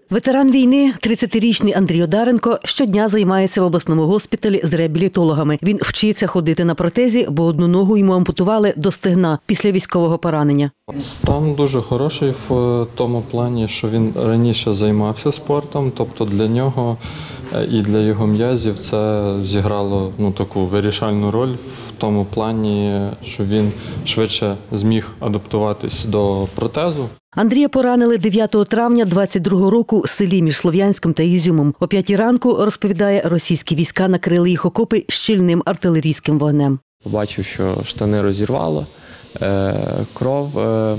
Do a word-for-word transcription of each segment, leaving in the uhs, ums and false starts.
Ветеран війни, тридцятирічний Андрій Одаренко, щодня займається в обласному госпіталі з реабілітологами. Він вчиться ходити на протезі, бо одну ногу йому ампутували до стегна після військового поранення. Стан дуже хороший в тому плані, що він раніше займався спортом, тобто для нього і для його м'язів це зіграло ну, таку вирішальну роль в тому плані, що він швидше зміг адаптуватись до протезу. Андрія поранили дев'ятого травня двадцять другого року в селі між Слов'янськом та Ізюмом. О п'ятій ранку, розповідає, російські війська накрили їх окопи щільним артилерійським вогнем. Побачив, що штани розірвало, е, кров, е,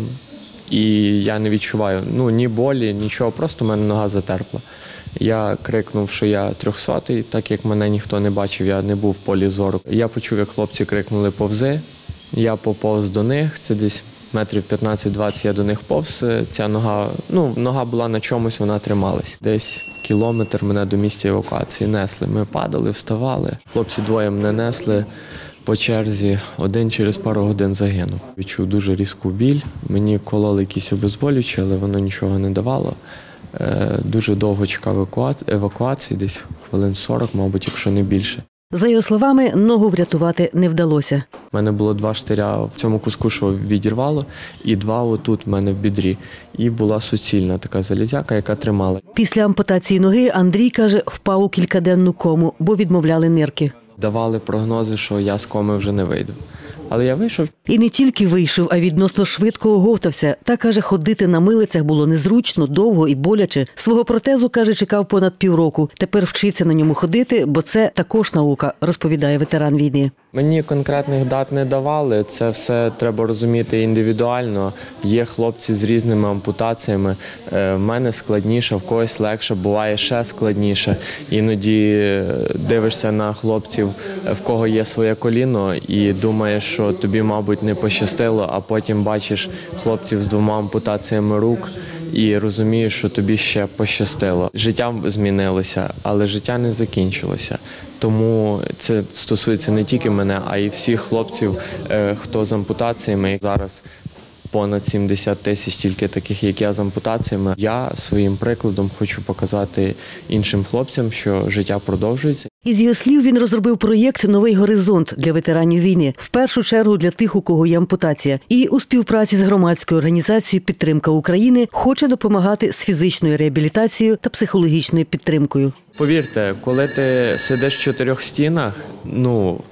і я не відчуваю ну, ні болі, нічого, просто в мене нога затерпла. Я крикнув, що я трьохсотий, так як мене ніхто не бачив, я не був в полі зору. Я почув, як хлопці крикнули «повзи», я поповз до них, це десь метрів п'ятнадцять-двадцять я до них повз, ця нога, ну, нога була на чомусь, вона трималась. Десь кілометр мене до місця евакуації несли. Ми падали, вставали. Хлопці двоє мене несли по черзі, один через пару годин загинув. Відчув дуже різку біль, мені кололи якісь обезболюючі, але воно нічого не давало. Дуже довго чекав евакуації, десь хвилин сорок, мабуть, якщо не більше. За його словами, ногу врятувати не вдалося. У мене було два штиря в цьому куску, що відірвало, і два отут в мене в бідрі. І була суцільна така залізяка, яка тримала. Після ампутації ноги Андрій, каже, впав у кількаденну кому, бо відмовляли нирки. Давали прогнози, що я з коми вже не вийду. Але я вийшов. І не тільки вийшов, а відносно швидко оговтався. Та, каже, ходити на милицях було незручно, довго і боляче. Свого протезу, каже, чекав понад півроку. Тепер вчиться на ньому ходити, бо це також наука, розповідає ветеран війни. Мені конкретних дат не давали, це все треба розуміти індивідуально. Є хлопці з різними ампутаціями, в мене складніше, в когось легше, буває ще складніше. Іноді дивишся на хлопців, в кого є своє коліно, і думаєш, що тобі, мабуть, не пощастило, а потім бачиш хлопців з двома ампутаціями рук і розумієш, що тобі ще пощастило. Життя змінилося, але життя не закінчилося. Тому це стосується не тільки мене, а й всіх хлопців, хто з ампутаціями. Зараз понад сімдесят тисяч тільки таких, як я, з ампутаціями. Я своїм прикладом хочу показати іншим хлопцям, що життя продовжується. Із його слів, він розробив проєкт «Новий горизонт» для ветеранів війни. В першу чергу для тих, у кого є ампутація. І у співпраці з громадською організацією «Підтримка України» хоче допомагати з фізичною реабілітацією та психологічною підтримкою. Повірте, коли ти сидиш в чотирьох стінах, ну,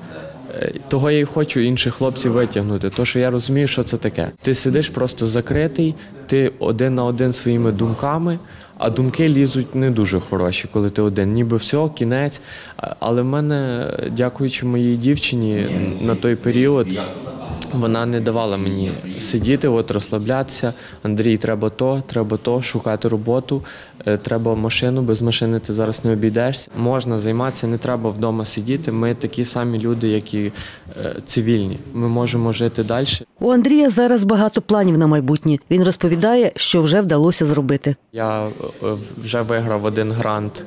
того я й хочу інших хлопців витягнути, тому що я розумію, що це таке. Ти сидиш просто закритий, ти один на один своїми думками, а думки лізуть не дуже хороші, коли ти один. Ніби все, кінець. Але в мене, дякуючи моїй дівчині, на той період вона не давала мені сидіти, от розслаблятися. Андрій, треба то, треба то, шукати роботу, треба машину, без машини ти зараз не обійдешся. Можна займатися, не треба вдома сидіти. Ми такі самі люди, як і цивільні. Ми можемо жити далі. У Андрія зараз багато планів на майбутнє. Він розповідає, що вже вдалося зробити. Я вже виграв один грант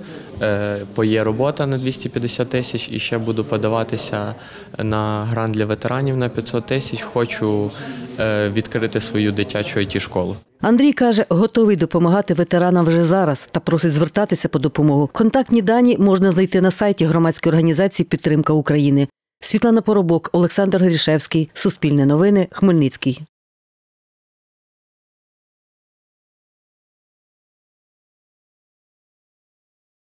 по «Є-робота» на двісті п'ятдесят тисяч і ще буду подаватися на грант для ветеранів на п'ятсот тисяч. Хочу відкрити свою дитячу ай ті-школу. Андрій, каже, готовий допомагати ветеранам вже зараз та просить звертатися по допомогу. Контактні дані можна знайти на сайті громадської організації «Підтримка України». Світлана Поробок, Олександр Горішевський, Суспільне новини, Хмельницький.